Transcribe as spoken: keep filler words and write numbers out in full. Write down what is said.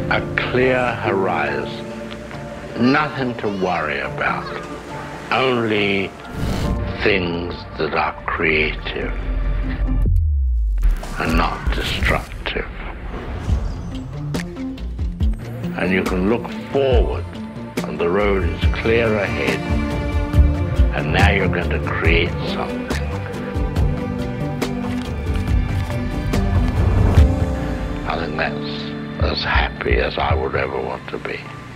a clear horizon, nothing to worry about, only things that are creative and not destructive. And you can look forward and the road is clear ahead, and now you're going to create something. I think that's as happy as I would ever want to be.